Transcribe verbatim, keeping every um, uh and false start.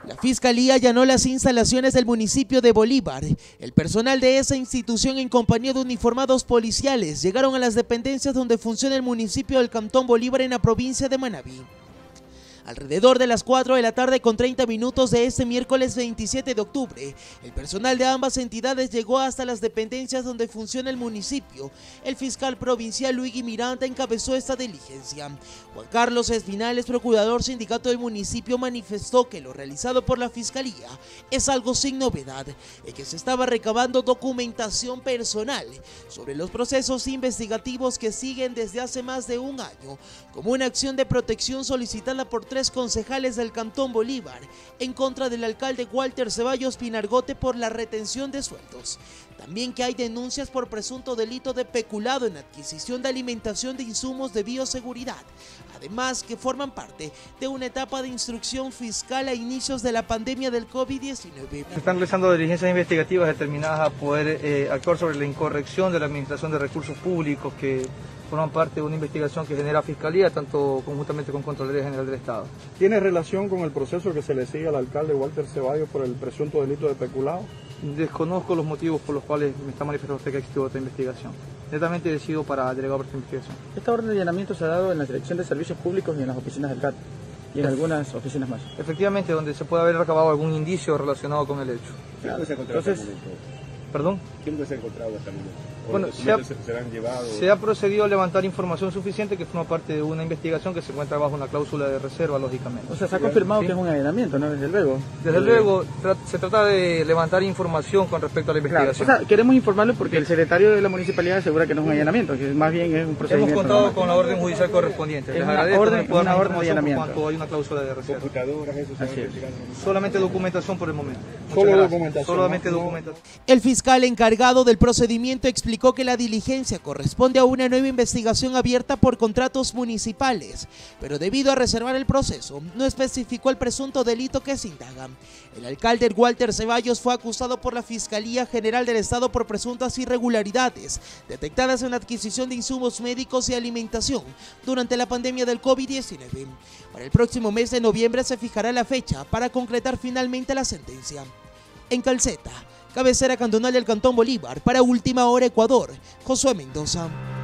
La Fiscalía allanó las instalaciones del municipio de Bolívar. El personal de esa institución en compañía de uniformados policiales llegaron a las dependencias donde funciona el municipio del Cantón Bolívar en la provincia de Manabí. Alrededor de las cuatro de la tarde con treinta minutos de este miércoles veintisiete de octubre, el personal de ambas entidades llegó hasta las dependencias donde funciona el municipio. El fiscal provincial Luigi Miranda encabezó esta diligencia. Juan Carlos Espinales, procurador sindicato del municipio, manifestó que lo realizado por la Fiscalía es algo sin novedad, y que se estaba recabando documentación personal sobre los procesos investigativos que siguen desde hace más de un año, como una acción de protección solicitada por tres concejales del Cantón Bolívar en contra del alcalde Walter Ceballos Pinargote por la retención de sueldos. También que hay denuncias por presunto delito de peculado en adquisición de alimentación de insumos de bioseguridad, además que forman parte de una etapa de instrucción fiscal a inicios de la pandemia del COVID diecinueve. Se están realizando diligencias investigativas determinadas a poder eh, actuar sobre la incorrección de la administración de recursos públicos que forman parte de una investigación que genera Fiscalía, tanto conjuntamente con Contraloría General del Estado. ¿Tiene relación con el proceso que se le sigue al alcalde Walter Ceballos por el presunto delito de peculado? Desconozco los motivos por los cuales me está manifestando usted que ha existido otra investigación. Netamente decido para delegar por esta investigación. Esta orden de allanamiento se ha dado en la Dirección de Servicios Públicos y en las oficinas del C A T y en algunas oficinas más. Efectivamente, donde se puede haber recabado algún indicio relacionado con el hecho. ¿Dónde se ha encontrado hasta el momento? ¿Perdón? ¿Quién se ha encontrado hasta el momento? Bueno, se ha, serán llevados? se ha procedido a levantar información suficiente que forma parte de una investigación que se encuentra bajo una cláusula de reserva, lógicamente. O sea, se ha confirmado ¿Sí? que es un allanamiento, ¿no? Desde luego. Desde luego, tra se trata de levantar información con respecto a la investigación. Claro, o sea, queremos informarlo porque el secretario de la municipalidad asegura que no es un allanamiento, que más bien es un procedimiento. Hemos contado normal. con la orden judicial correspondiente. Les Es una agradezco orden, que me puedan una dar orden de información por allanamiento. cuanto hay una cláusula de reserva. Computadoras, eso se va investigando. Solamente documentación por el momento. Solo documentación. Solamente ¿no? documentación. El fiscal encargado del procedimiento explicó que la diligencia corresponde a una nueva investigación abierta por contratos municipales, pero debido a reservar el proceso, no especificó el presunto delito que se indaga. El alcalde Walter Ceballos fue acusado por la Fiscalía General del Estado por presuntas irregularidades detectadas en la adquisición de insumos médicos y alimentación durante la pandemia del COVID diecinueve. Para el próximo mes de noviembre se fijará la fecha para concretar finalmente la sentencia. En Calceta, cabecera cantonal del Cantón Bolívar, para Última Hora Ecuador, Josué Mendoza.